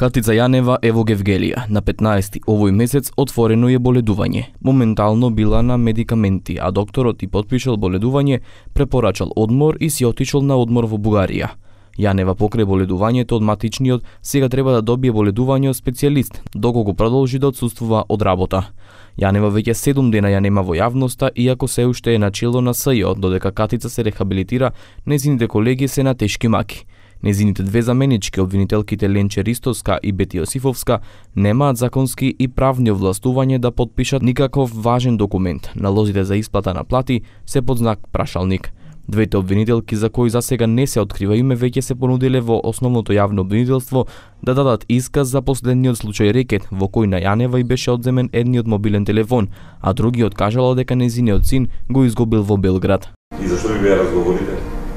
Катица Јанева е во Гевгелија. На 15 овој месец отворено е боледување. Моментално била на медикаменти, а докторот и потпишал боледување, препорачал одмор и си отишол на одмор во Бугарија. Јанева покрај боледувањето од матичниот сега треба да добие боледување од специјалист, доколку продолжи да отсуствува од работа. Јанева веќе 7 дена ја нема во јавноста, иако се уште е на чело на СЈО, додека Катица се рехабилитира, незините колеги се на тешки маки. Незините две заменички, обвинителките Ленче Ристовска и Бети Јосифовска, немаат законски и правни овластување да потпишат никаков важен документ. Налозите за исплата на плати се под знак прашалник. Двете обвинителки, за кои засега не се открива име, веќе се понудиле во основното јавно обвинителство да дадат исказ за последниот случај рекет, во кој на Јанева и беше одземен едниот мобилен телефон, а другиот кажало дека незиниот син го изгубил во Белград. И зашто ви беа разговорите?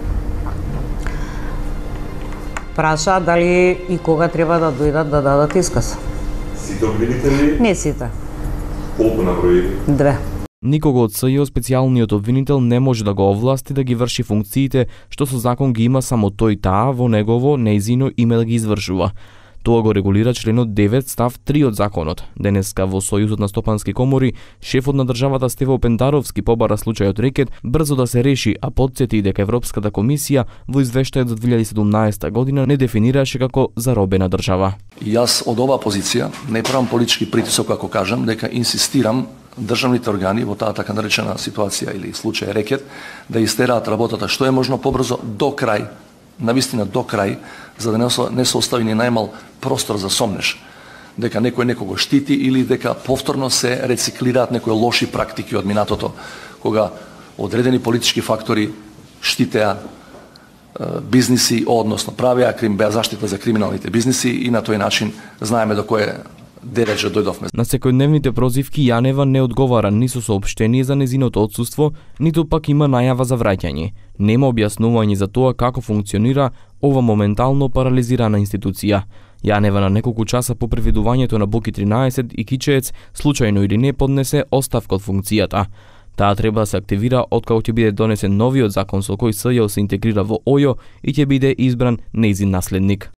Праша дали и кога треба да дојдат да дадат исказ. Сите обвинители? Не сите. Колку наброи? 2. Никого од СЈО специјалниот обвинител не може да го овласти да ги врши функциите што со закон ги има само тој таа во негово нејзино име да ги извршува. Тоа го регулира членот 9 став 3 од законот. Денеска во Сојузот на стопански комори, шефот на државата Стево Пендаровски побара случајот рекет брзо да се реши, а потсети дека Европската комисија во извештајот за 2017 година не дефинираше како заробена држава. Јас од оваа позиција не правам политички притисок ако кажам дека инсистирам државните органи во таа така наречена ситуација или случај рекет да истераат работата што е можно побрзо до крај, навистина до крај, за да не се остави ни најмал простор за сомнеш дека некој некого штити или дека повторно се рециклираат некои лоши практики од минатото, кога одредени политички фактори штитеа бизниси, односно правеа беа заштита за криминалните бизниси и на тој начин знаеме до кој дереже дојдовме. На секојдневните прозивки Јанева не одговара ни со соопштение за незиното отсуство, ниту пак има најава за враќање. Нема објаснување за тоа како функционира ова моментално парализирана институција. Јанева на неколку часа по преведувањето на Боки 13 и Кичеец, случајно или не, поднесе оставка од функцијата. Таа треба да се активира откако ќе биде донесен новиот закон со кој СЈО се интегрира во ОЈО и ќе биде избран нејзин наследник.